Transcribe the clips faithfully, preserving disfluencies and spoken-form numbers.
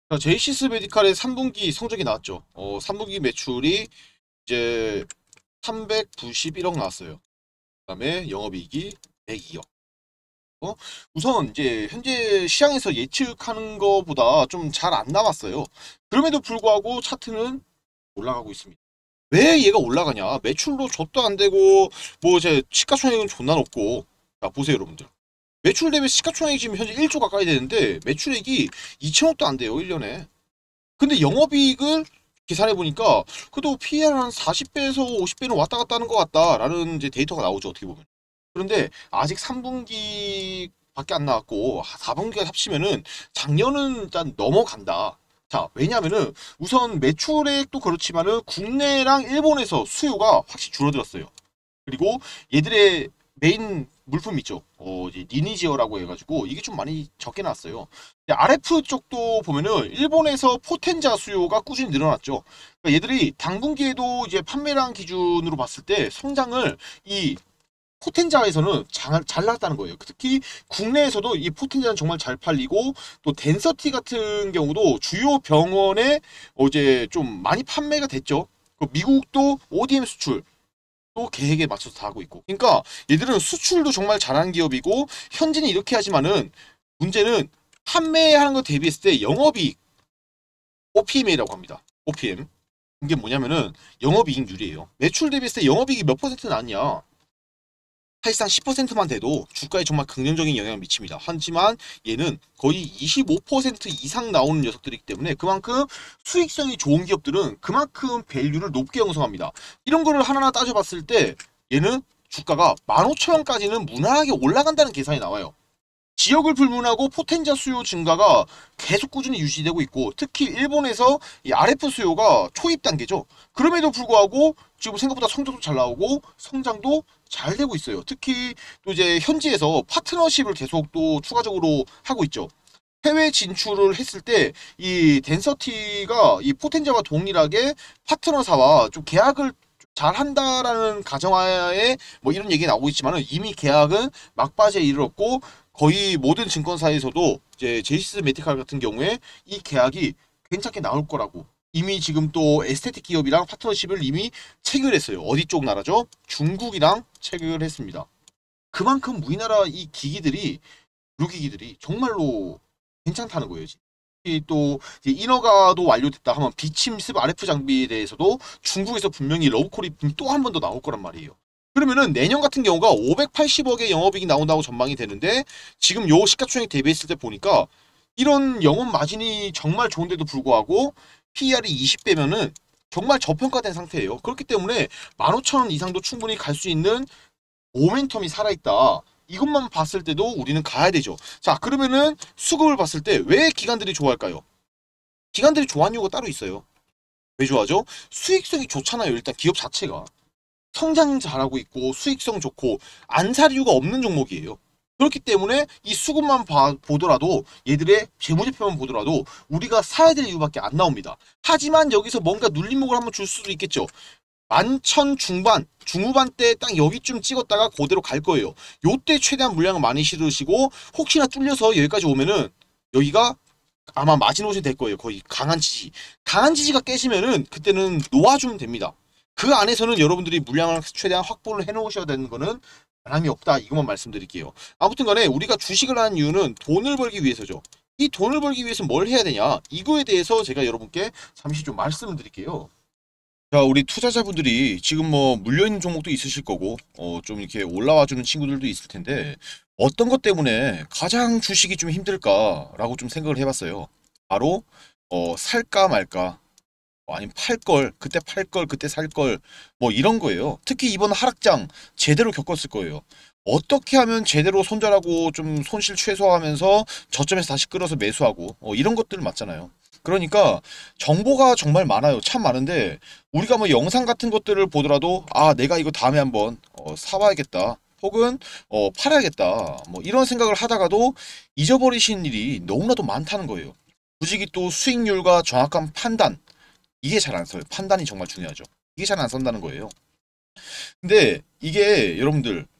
자, 제이시스 메디칼의 삼 분기 성적이 나왔죠. 어, 삼 분기 매출이 이제 삼백구십일억 나왔어요. 그다음에 영업이익이 백이억. 어? 우선 이제 현재 시장에서 예측하는 것보다 좀 잘 안 나왔어요. 그럼에도 불구하고 차트는 올라가고 있습니다. 왜 얘가 올라가냐? 매출도 좆도 안 되고 뭐 이제 시가총액은 존나 높고. 자, 보세요, 여러분들. 매출 대비 시가총액이 지금 현재 일 조 가까이 되는데 매출액이 이천억도 안 돼요, 일 년에. 근데 영업이익을 계산해 보니까 그래도 피이알 한 사십 배에서 오십 배는 왔다 갔다 하는 것 같다라는 이제 데이터가 나오죠, 어떻게 보면. 그런데 아직 삼 분기밖에 안 나왔고 사 분기가 합치면은 작년은 일단 넘어간다. 자, 왜냐면은 우선 매출액도 그렇지만은 국내랑 일본에서 수요가 확실히 줄어들었어요. 그리고 얘들의 메인 물품 있죠. 어, 이제 니니지어라고 해가지고 이게 좀 많이 적게 나왔어요. 알에프 쪽도 보면은 일본에서 포텐자 수요가 꾸준히 늘어났죠. 그러니까 얘들이 당분기에도 이제 판매량 기준으로 봤을 때 성장을 이 포텐자에서는 잘, 잘 나왔다는 거예요. 특히 국내에서도 이 포텐자는 정말 잘 팔리고 또 덴서티 같은 경우도 주요 병원에 어, 이제 좀 많이 판매가 됐죠. 그 미국도 오디엠 수출 또 계획에 맞춰서 다 하고 있고. 그러니까 얘들은 수출도 정말 잘하는 기업이고 현재는 이렇게 하지만은 문제는 판매하는 거 대비했을 때 영업이익 오피엠이라고 합니다. 오피엠. 이게 뭐냐면은 영업이익률이에요. 매출 대비했을 때 영업이익이 몇 퍼센트 나왔냐? 사실상 십 퍼센트만 돼도 주가에 정말 긍정적인 영향을 미칩니다. 하지만 얘는 거의 이십오 퍼센트 이상 나오는 녀석들이기 때문에 그만큼 수익성이 좋은 기업들은 그만큼 밸류를 높게 형성합니다. 이런 거를 하나하나 따져봤을 때 얘는 주가가 만 오천 원까지는 무난하게 올라간다는 계산이 나와요. 지역을 불문하고 포텐자 수요 증가가 계속 꾸준히 유지되고 있고 특히 일본에서 이 알에프 수요가 초입 단계죠. 그럼에도 불구하고 지금 생각보다 성적도 잘 나오고 성장도 잘 되고 있어요. 특히 또 이제 현지에서 파트너십을 계속 또 추가적으로 하고 있죠. 해외 진출을 했을 때 이 덴서티가 이 포텐자와 동일하게 파트너사와 좀 계약을 잘 한다라는 가정하에 뭐 이런 얘기 나오고 있지만은 이미 계약은 막바지에 이르렀고 거의 모든 증권사에서도 이제 제이시스 메디칼 같은 경우에 이 계약이 괜찮게 나올 거라고 이미 지금 또 에스테틱 기업이랑 파트너십을 이미 체결했어요. 어디 쪽 나라죠? 중국이랑 체결했습니다. 그만큼 우리나라 이 기기들이 루기기들이 정말로 괜찮다는 거예요. 특히 또 이제 인허가도 완료됐다 하면 비침습 알에프 장비에 대해서도 중국에서 분명히 러브콜이 또 한 번 더 나올 거란 말이에요. 그러면은 내년 같은 경우가 오백팔십억의 영업이익이 나온다고 전망이 되는데 지금 요 시가총액 대비했을 때 보니까 이런 영업 마진이 정말 좋은데도 불구하고 피이알이 이십 배면은 정말 저평가된 상태예요. 그렇기 때문에 만 오천 원 이상도 충분히 갈 수 있는 모멘텀이 살아있다. 이것만 봤을 때도 우리는 가야 되죠. 자, 그러면은 수급을 봤을 때 왜 기관들이 좋아할까요? 기관들이 좋아하는 이유가 따로 있어요. 왜 좋아하죠? 수익성이 좋잖아요. 일단 기업 자체가. 성장 잘하고 있고 수익성 좋고 안 살 이유가 없는 종목이에요. 그렇기 때문에 이 수급만 봐, 보더라도 얘들의 재무제표만 보더라도 우리가 사야 될 이유밖에 안 나옵니다. 하지만 여기서 뭔가 눌림목을 한번 줄 수도 있겠죠. 만천 중반, 중후반 때 딱 여기쯤 찍었다가 그대로 갈 거예요. 요때 최대한 물량을 많이 실으시고 혹시나 뚫려서 여기까지 오면은 여기가 아마 마지노선이 될 거예요. 거의 강한 지지. 강한 지지가 깨지면은 그때는 놓아주면 됩니다. 그 안에서는 여러분들이 물량을 최대한 확보를 해놓으셔야 되는 거는 바람이 없다. 이것만 말씀드릴게요. 아무튼 간에 우리가 주식을 하는 이유는 돈을 벌기 위해서죠. 이 돈을 벌기 위해서 뭘 해야 되냐? 이거에 대해서 제가 여러분께 잠시 좀 말씀을 드릴게요. 자, 우리 투자자분들이 지금 뭐 물려있는 종목도 있으실 거고, 어, 좀 이렇게 올라와주는 친구들도 있을 텐데, 어떤 것 때문에 가장 주식이 좀 힘들까라고 좀 생각을 해봤어요. 바로, 어, 살까 말까, 어, 아니면 팔 걸, 그때 팔 걸, 그때 살 걸, 뭐 이런 거예요. 특히 이번 하락장 제대로 겪었을 거예요. 어떻게 하면 제대로 손절하고 좀 손실 최소화하면서 저점에서 다시 끌어서 매수하고, 어, 이런 것들 맞잖아요. 그러니까 정보가 정말 많아요. 참 많은데 우리가 뭐 영상 같은 것들을 보더라도 아 내가 이거 다음에 한번 어, 사봐야겠다 혹은 어, 팔아야겠다 뭐 이런 생각을 하다가도 잊어버리신 일이 너무나도 많다는 거예요. 굳이 또 수익률과 정확한 판단 이게 잘 안 써요. 판단이 정말 중요하죠. 이게 잘 안 쓴다는 거예요. 근데 이게 여러분들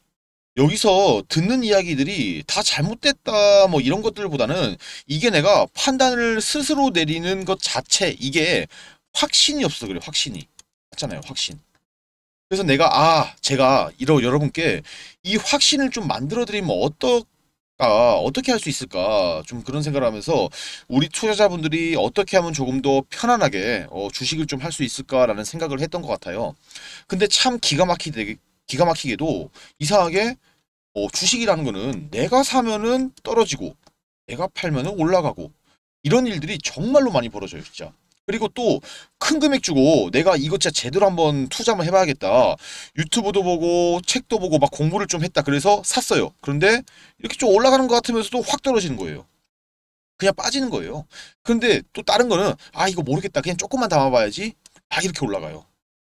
여기서 듣는 이야기들이 다 잘못됐다 뭐 이런 것들보다는 이게 내가 판단을 스스로 내리는 것 자체 이게 확신이 없어 그래 확신이 맞잖아요 확신. 그래서 내가 아 제가 이러 여러분께 이 확신을 좀 만들어 드리면 어떨까 어떻게 할 수 있을까 좀 그런 생각을 하면서 우리 투자자분들이 어떻게 하면 조금 더 편안하게 어, 주식을 좀 할 수 있을까라는 생각을 했던 것 같아요. 근데 참 기가 막히게 기가 막히게도 이상하게 어, 주식이라는 거는 내가 사면은 떨어지고 내가 팔면은 올라가고 이런 일들이 정말로 많이 벌어져요, 진짜. 그리고 또 큰 금액 주고 내가 이거 진짜 제대로 한번 투자 한번 해봐야겠다. 유튜브도 보고 책도 보고 막 공부를 좀 했다. 그래서 샀어요. 그런데 이렇게 좀 올라가는 것 같으면서도 확 떨어지는 거예요. 그냥 빠지는 거예요. 근데 또 다른 거는 아 이거 모르겠다. 그냥 조금만 담아봐야지. 아 이렇게 올라가요.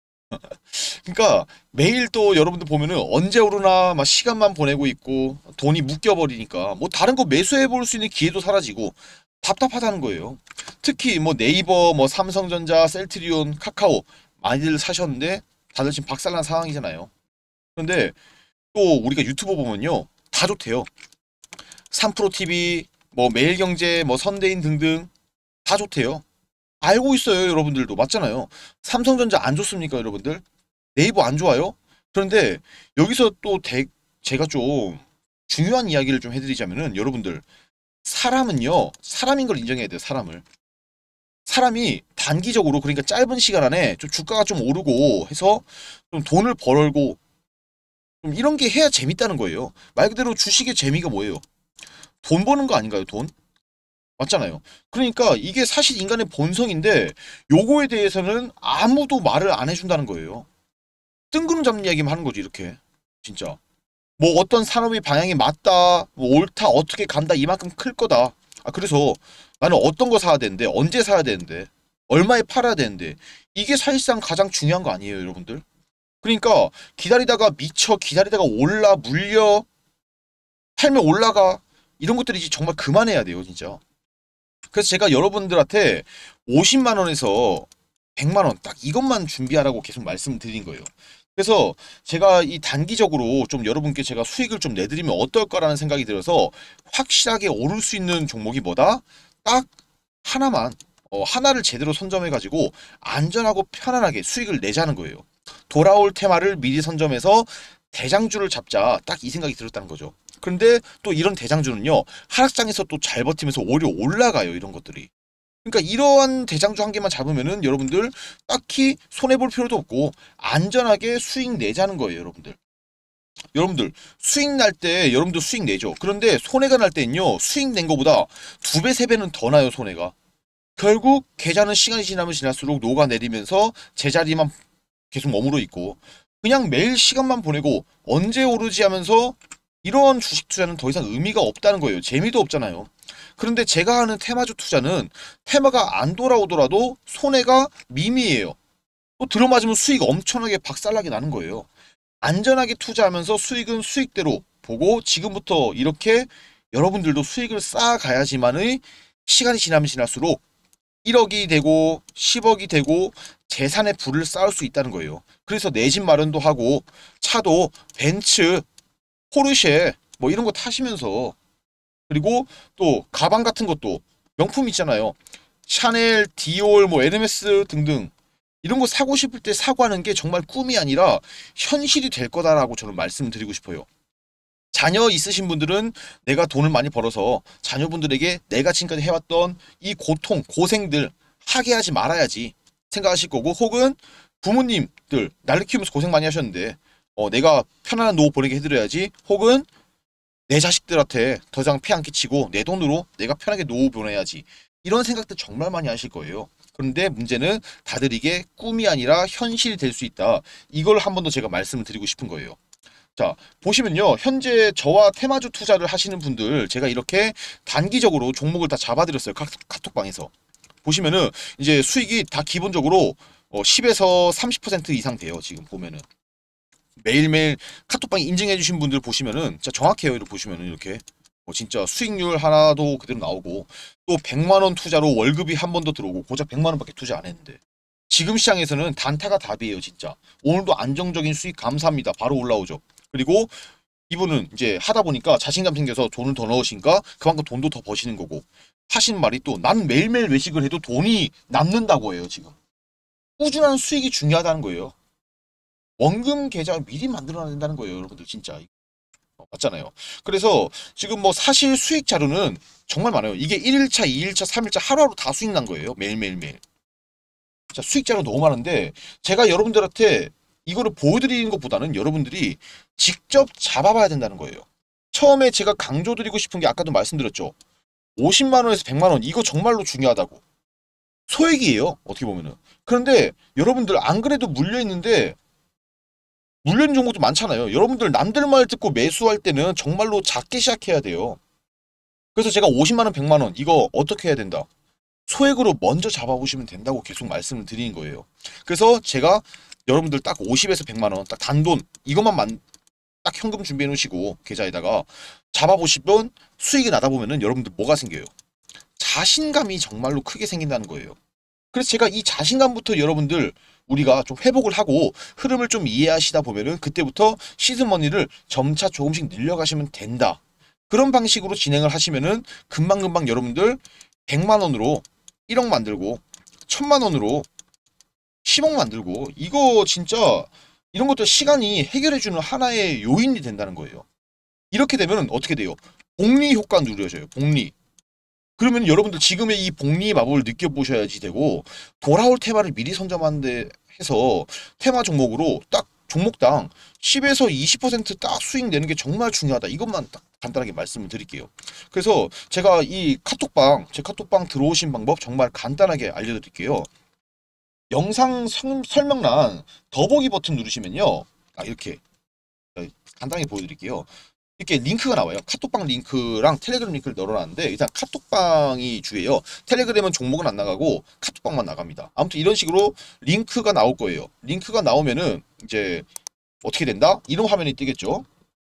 그러니까 매일 또 여러분들 보면은 언제 오르나 막 시간만 보내고 있고 돈이 묶여버리니까 뭐 다른 거 매수해 볼 수 있는 기회도 사라지고 답답하다는 거예요. 특히 뭐 네이버, 뭐 삼성전자, 셀트리온, 카카오 많이들 사셨는데 다들 지금 박살난 상황이잖아요. 그런데 또 우리가 유튜브 보면요 다 좋대요. 삼프로티비, 뭐 매일경제, 뭐 선대인 등등 다 좋대요. 알고 있어요 여러분들도 맞잖아요. 삼성전자 안 좋습니까 여러분들? 네이버 안 좋아요? 그런데 여기서 또 대, 제가 좀 중요한 이야기를 좀 해드리자면은 여러분들 사람은요 사람인 걸 인정해야 돼요 사람을. 사람이 단기적으로 그러니까 짧은 시간 안에 좀 주가가 좀 오르고 해서 좀 돈을 벌고 좀 이런 게 해야 재밌다는 거예요. 말 그대로 주식의 재미가 뭐예요? 돈 버는 거 아닌가요 돈? 맞잖아요. 그러니까 이게 사실 인간의 본성인데 요거에 대해서는 아무도 말을 안 해준다는 거예요. 뜬구름 잡는 이야기만 하는 거지 이렇게 진짜. 뭐 어떤 산업의 방향이 맞다, 뭐 옳다, 어떻게 간다, 이만큼 클 거다. 아, 그래서 나는 어떤 거 사야 되는데, 언제 사야 되는데, 얼마에 팔아야 되는데, 이게 사실상 가장 중요한 거 아니에요, 여러분들? 그러니까 기다리다가 미쳐, 기다리다가 올라, 물려, 팔면 올라가, 이런 것들이 이제 정말 그만해야 돼요, 진짜. 그래서 제가 여러분들한테 오십만 원에서 백만 원 딱 이것만 준비하라고 계속 말씀드린 거예요. 그래서 제가 이 단기적으로 좀 여러분께 제가 수익을 좀 내드리면 어떨까라는 생각이 들어서 확실하게 오를 수 있는 종목이 뭐다? 딱 하나만 어, 하나를 제대로 선점해가지고 안전하고 편안하게 수익을 내자는 거예요. 돌아올 테마를 미리 선점해서 대장주를 잡자 딱 이 생각이 들었다는 거죠. 그런데 또 이런 대장주는요 하락장에서 또 잘 버티면서 오히려 올라가요 이런 것들이. 그러니까 이러한 대장주 한 개만 잡으면은 여러분들 딱히 손해볼 필요도 없고 안전하게 수익 내자는 거예요 여러분들. 여러분들 수익 날 때 여러분들 수익 내죠. 그런데 손해가 날 때는요 수익 낸 거보다 두 배, 세 배는 더 나요 손해가. 결국 계좌는 시간이 지나면 지날수록 녹아내리면서 제자리만 계속 머무르 있고 그냥 매일 시간만 보내고 언제 오르지 하면서 이런 주식 투자는 더 이상 의미가 없다는 거예요. 재미도 없잖아요. 그런데 제가 하는 테마주 투자는 테마가 안 돌아오더라도 손해가 미미해요. 또 들어맞으면 수익 엄청나게 박살나게 나는 거예요. 안전하게 투자하면서 수익은 수익대로 보고 지금부터 이렇게 여러분들도 수익을 쌓아가야지만의 시간이 지나면 지날수록 일억이 되고 십억이 되고 재산의 부를 쌓을 수 있다는 거예요. 그래서 내 집 마련도 하고 차도 벤츠, 포르쉐 뭐 이런 거 타시면서 그리고 또 가방 같은 것도 명품 있잖아요. 샤넬, 디올, 뭐 에르메스 등등 이런 거 사고 싶을 때 사고 하는 게 정말 꿈이 아니라 현실이 될 거다라고 저는 말씀드리고 싶어요. 자녀 있으신 분들은 내가 돈을 많이 벌어서 자녀분들에게 내가 지금까지 해왔던 이 고통, 고생들 하게 하지 말아야지 생각하실 거고 혹은 부모님들 날를 키우면서 고생 많이 하셨는데 어, 내가 편안한 노후 보내게 해드려야지 혹은 내 자식들한테 더 이상 피 안 끼치고 내 돈으로 내가 편하게 노후 보내야지 이런 생각들 정말 많이 하실 거예요. 그런데 문제는 다들 이게 꿈이 아니라 현실이 될 수 있다. 이걸 한 번 더 제가 말씀을 드리고 싶은 거예요. 자, 보시면요. 현재 저와 테마주 투자를 하시는 분들 제가 이렇게 단기적으로 종목을 다 잡아드렸어요. 카, 카톡방에서. 보시면은 이제 수익이 다 기본적으로 어, 십에서 삼십 퍼센트 이상 돼요. 지금 보면은. 매일매일 카톡방에 인증해주신 분들 보시면은 진짜 정확해요. 이렇게 보시면은 이렇게. 어, 진짜 수익률 하나도 그대로 나오고 또 백만 원 투자로 월급이 한 번 더 들어오고 고작 백만 원밖에 투자 안 했는데 지금 시장에서는 단타가 답이에요 진짜. 오늘도 안정적인 수익 감사합니다 바로 올라오죠. 그리고 이분은 이제 하다 보니까 자신감 생겨서 돈을 더 넣으신가 그만큼 돈도 더 버시는 거고, 하신 말이 또 난 매일매일 외식을 해도 돈이 남는다고 해요. 지금 꾸준한 수익이 중요하다는 거예요. 원금 계좌 미리 만들어놔야 된다는 거예요, 여러분들. 진짜 어, 맞잖아요. 그래서 지금 뭐 사실 수익 자료는 정말 많아요. 이게 일 일차, 이 일차, 삼 일차 하루하루 다 수익 난 거예요. 매일매일매일. 자, 수익 자료 너무 많은데 제가 여러분들한테 이거를 보여드리는 것보다는 여러분들이 직접 잡아봐야 된다는 거예요. 처음에 제가 강조드리고 싶은 게 아까도 말씀드렸죠. 오십만 원에서 백만 원, 이거 정말로 중요하다고. 소액이에요, 어떻게 보면은. 그런데 여러분들 안 그래도 물려있는데, 물려있는 종목도 많잖아요. 여러분들 남들 말 듣고 매수할 때는 정말로 작게 시작해야 돼요. 그래서 제가 오십만 원, 백만 원 이거 어떻게 해야 된다? 소액으로 먼저 잡아보시면 된다고 계속 말씀을 드리는 거예요. 그래서 제가 여러분들 딱 오십에서 백만 원 딱 단돈 이것만 만, 딱 현금 준비해 놓으시고 계좌에다가 잡아보시면 수익이 나다 보면은 여러분들 뭐가 생겨요? 자신감이 정말로 크게 생긴다는 거예요. 그래서 제가 이 자신감부터 여러분들 우리가 좀 회복을 하고 흐름을 좀 이해하시다 보면은 그때부터 시드머니를 점차 조금씩 늘려가시면 된다. 그런 방식으로 진행을 하시면은 금방금방 여러분들 백만 원으로 일억 만들고 천만 원으로 십억 만들고, 이거 진짜 이런 것들 시간이 해결해주는 하나의 요인이 된다는 거예요. 이렇게 되면 어떻게 돼요? 복리 효과 누려져요. 복리. 그러면 여러분들 지금의 이 복리의 마법을 느껴보셔야지 되고, 돌아올 테마를 미리 선점하는데 해서 테마 종목으로 딱 종목당 십에서 이십 퍼센트 딱 수익 내는 게 정말 중요하다. 이것만 딱 간단하게 말씀을 드릴게요. 그래서 제가 이 카톡방, 제 카톡방 들어오신 방법 정말 간단하게 알려드릴게요. 영상 성- 설명란 더보기 버튼 누르시면요. 아, 이렇게 간단하게 보여드릴게요. 이렇게 링크가 나와요. 카톡방 링크랑 텔레그램 링크를 넣어놨는데 일단 카톡방이 주예요. 텔레그램은 종목은 안 나가고 카톡방만 나갑니다. 아무튼 이런 식으로 링크가 나올 거예요. 링크가 나오면은 이제 어떻게 된다? 이런 화면이 뜨겠죠.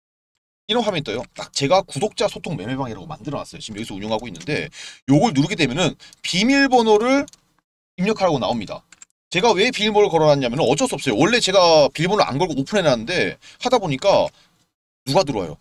이런 화면이 떠요. 딱 제가 구독자 소통 매매방이라고 만들어놨어요. 지금 여기서 운영하고 있는데 요걸 누르게 되면은 비밀번호를 입력하라고 나옵니다. 제가 왜 비밀번호를 걸어놨냐면 어쩔 수 없어요. 원래 제가 비밀번호 안 걸고 오픈해놨는데 하다 보니까 누가 들어와요?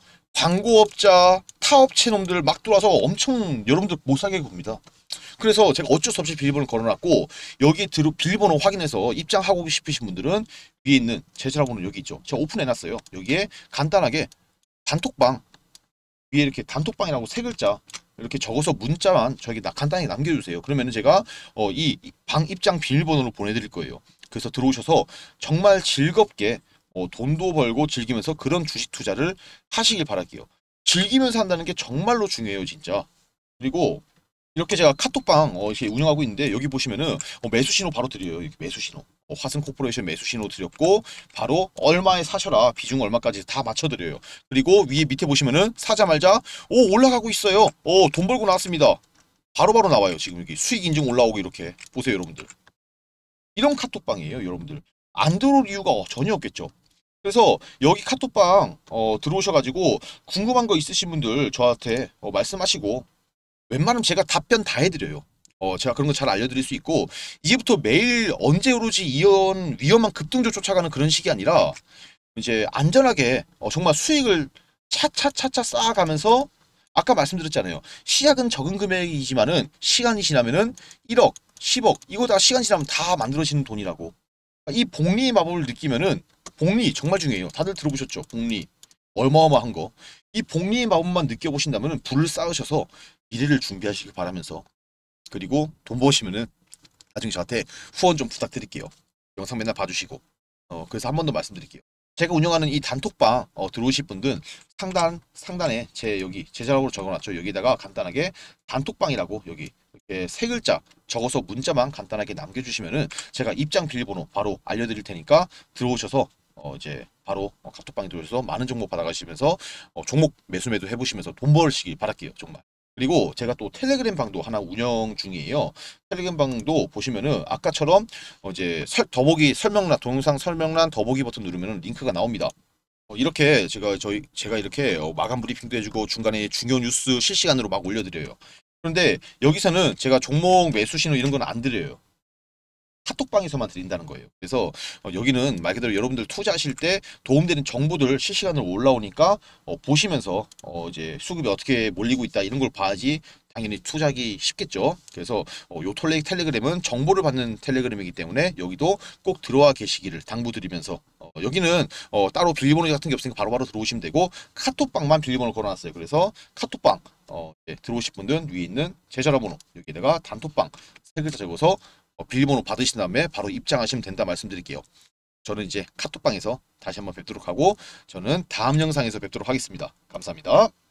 광고업자, 타업체 놈들 막 들어와서 엄청 여러분들 못 사게 봅니다. 그래서 제가 어쩔 수 없이 비밀번호를 걸어놨고, 여기 들어 비밀번호 확인해서 입장하고 싶으신 분들은 위에 있는 제 전화번호 여기 있죠. 제가 오픈해놨어요. 여기에 간단하게 단톡방 위에 이렇게 단톡방이라고 세 글자 이렇게 적어서 문자만 저에게 간단히 남겨주세요. 그러면은 제가 어, 이 방 입장 비밀번호를 보내드릴 거예요. 그래서 들어오셔서 정말 즐겁게 어, 돈도 벌고 즐기면서 그런 주식 투자를 하시길 바랄게요. 즐기면서 한다는 게 정말로 중요해요, 진짜. 그리고 이렇게 제가 카톡방 어, 이렇게 운영하고 있는데 여기 보시면은 어, 매수 신호 바로 드려요. 이렇게 매수 신호. 어, 화승 코퍼레이션 매수 신호 드렸고 바로 얼마에 사셔라 비중 얼마까지 다 맞춰드려요. 그리고 위에 밑에 보시면은 사자말자 오 올라가고 있어요. 오 돈 벌고 나왔습니다. 바로바로 나와요. 지금 여기 수익 인증 올라오고 이렇게 보세요, 여러분들. 이런 카톡방이에요, 여러분들. 안 들어올 이유가 전혀 없겠죠. 그래서 여기 카톡방 어, 들어오셔가지고 궁금한 거 있으신 분들 저한테 어, 말씀하시고 웬만하면 제가 답변 다 해드려요. 어, 제가 그런 거 잘 알려드릴 수 있고, 이제부터 매일 언제 오르지 이런 위험한 급등조 쫓아가는 그런 식이 아니라 이제 안전하게 어, 정말 수익을 차차차차 쌓아가면서, 아까 말씀드렸잖아요. 시작은 적은 금액이지만은 시간이 지나면은 일억, 십억 이거 다 시간 지나면 다 만들어지는 돈이라고. 이 복리의 마법을 느끼면은, 복리 정말 중요해요. 다들 들어보셨죠? 복리 어마어마한 거. 이 복리의 마법만 느껴보신다면 불을 쌓으셔서 미래를 준비하시길 바라면서, 그리고 돈 버시면은 나중에 저한테 후원 좀 부탁드릴게요. 영상 맨날 봐주시고. 어, 그래서 한 번 더 말씀드릴게요. 제가 운영하는 이 단톡방 어, 들어오실 분들은 상단 상단에 제 여기 제자락으로 적어놨죠. 여기다가 간단하게 단톡방이라고 여기 이렇게 세 글자 적어서 문자만 간단하게 남겨주시면은 제가 입장 비밀번호 바로 알려드릴 테니까 들어오셔서 어, 이제 바로 어, 카톡방에 들어오셔서 많은 정보 받아가시면서 어, 종목 매수 매도 해보시면서 돈 벌시길 바랄게요, 정말. 그리고 제가 또 텔레그램 방도 하나 운영 중이에요. 텔레그램 방도 보시면은 아까처럼 어 이제 설, 더보기 설명란, 동영상 설명란 더보기 버튼 누르면은 링크가 나옵니다. 어 이렇게 제가 저희 제가 이렇게 어 마감 브리핑도 해주고 중간에 중요 뉴스 실시간으로 막 올려드려요. 그런데 여기서는 제가 종목 매수 신호 이런 건 안 드려요. 카톡방에서만 드린다는 거예요. 그래서 어, 여기는 말 그대로 여러분들 투자하실 때 도움되는 정보들 실시간으로 올라오니까 어, 보시면서 어, 이제 수급이 어떻게 몰리고 있다 이런 걸 봐야지 당연히 투자하기 쉽겠죠. 그래서 어, 요 톨레 텔레그램은 정보를 받는 텔레그램이기 때문에 여기도 꼭 들어와 계시기를 당부드리면서 어, 여기는 어, 따로 비밀번호 같은 게 없으니까 바로바로 들어오시면 되고 카톡방만 비밀번호 걸어놨어요. 그래서 카톡방 어, 네, 들어오실 분들은 위에 있는 제 전화번호 여기다가 단톡방 세 글자 적어서 어, 비밀번호 받으신 다음에 바로 입장하시면 된다 말씀드릴게요. 저는 이제 카톡방에서 다시 한번 뵙도록 하고 저는 다음 영상에서 뵙도록 하겠습니다. 감사합니다.